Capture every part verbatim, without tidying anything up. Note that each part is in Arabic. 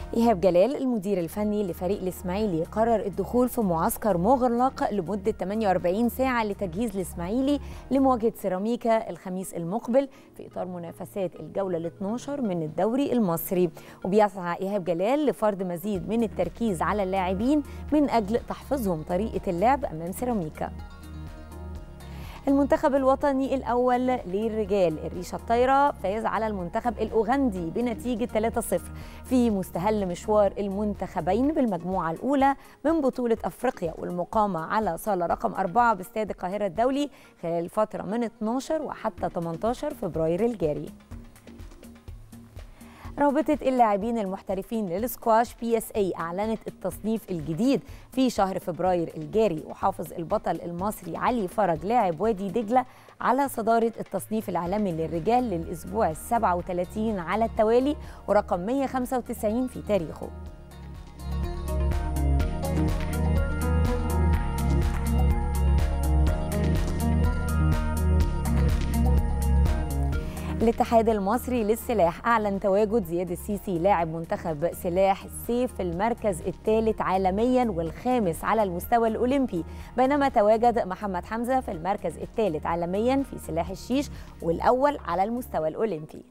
إيهاب جلال المدير الفني لفريق الإسماعيلي قرر الدخول في معسكر مغلق لمدة ثمانية وأربعين ساعة لتجهيز الإسماعيلي لمواجهة سيراميكا الخميس المقبل في إطار منافسات الجولة الاثنى عشر من الدوري المصري. وبيسعى إيهاب جلال لفرض مزيد من التركيز على اللاعبين من أجل تحفيظهم طريقة اللعب أمام سيراميكا. المنتخب الوطني الأول للرجال الريشة الطايرة فاز على المنتخب الأوغندي بنتيجة ثلاثة صفر في مستهل مشوار المنتخبين بالمجموعة الأولى من بطولة أفريقيا والمقامة على صالة رقم أربعة باستاد القاهرة الدولي خلال الفترة من اثني عشر وحتى ثمانية عشر فبراير الجاري. رابطة اللاعبين المحترفين للسكواش بي اس اي أعلنت التصنيف الجديد في شهر فبراير الجاري، وحافظ البطل المصري علي فرج لاعب وادي دجلة على صدارة التصنيف العالمي للرجال للأسبوع السابع والثلاثين على التوالي ورقم مئة وخمسة وتسعين في تاريخه. الاتحاد المصري للسلاح أعلن تواجد زياد السيسي لاعب منتخب سلاح السيف في المركز الثالث عالميا والخامس على المستوى الأولمبي، بينما تواجد محمد حمزة في المركز الثالث عالميا في سلاح الشيش والأول على المستوى الأولمبي.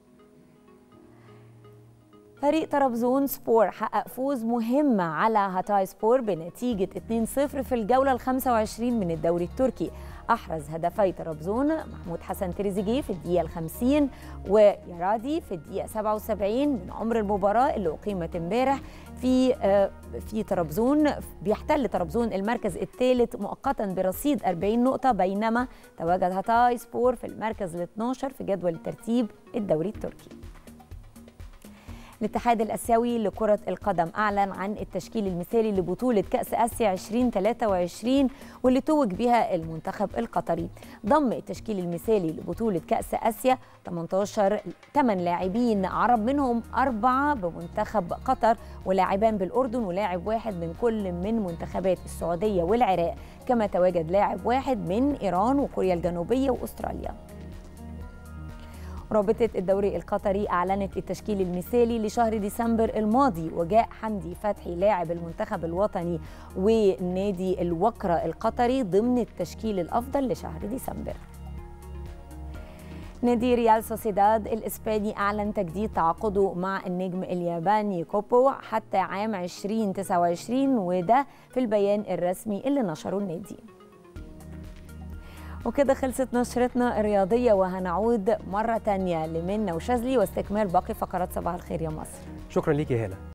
فريق طرابزون سبور حقق فوز مهم على هاتاي سبور بنتيجة اثنين صفر في الجولة الخامسة والعشرين من الدوري التركي. أحرز هدفي طرابزون محمود حسن تريزيجيه في الدقيقة الخمسين ويرادي في الدقيقة سبعة وسبعين من عمر المباراة اللي أقيمت امبارح في في طرابزون. بيحتل طرابزون المركز الثالث مؤقتا برصيد أربعين نقطة، بينما تواجد هاتاي سبور في المركز الاثنى عشر في جدول ترتيب الدوري التركي. الاتحاد الآسيوي لكرة القدم أعلن عن التشكيل المثالي لبطولة كأس آسيا ألفين وثلاثة وعشرين واللي توج بها المنتخب القطري. ضم التشكيل المثالي لبطولة كأس آسيا ثمانية عشر ثمان لاعبين عرب، منهم أربعة بمنتخب قطر ولاعبان بالأردن ولاعب واحد من كل من منتخبات السعودية والعراق، كما تواجد لاعب واحد من إيران وكوريا الجنوبية وأستراليا. رابطة الدوري القطري أعلنت التشكيل المثالي لشهر ديسمبر الماضي، وجاء حمدي فتحي لاعب المنتخب الوطني ونادي الوكرة القطري ضمن التشكيل الأفضل لشهر ديسمبر. نادي ريال سوسيداد الإسباني أعلن تجديد تعاقده مع النجم الياباني كوبو حتى عام ألفين وتسعة وعشرين، وده في البيان الرسمي اللي نشره النادي. وكده خلصت نشرتنا الرياضية، وهنعود مرة تانية لمنى وشاذلي واستكمال باقي فقرات صباح الخير يا مصر. شكرا ليكي هالة.